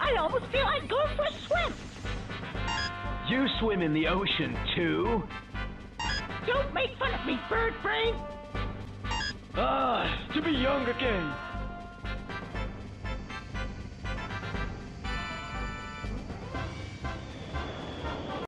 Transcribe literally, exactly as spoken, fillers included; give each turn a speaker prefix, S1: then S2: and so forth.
S1: I almost feel like going for a swim.
S2: You swim in the ocean, too?
S1: Don't make fun of me, bird brain.
S3: Ah, to be young again.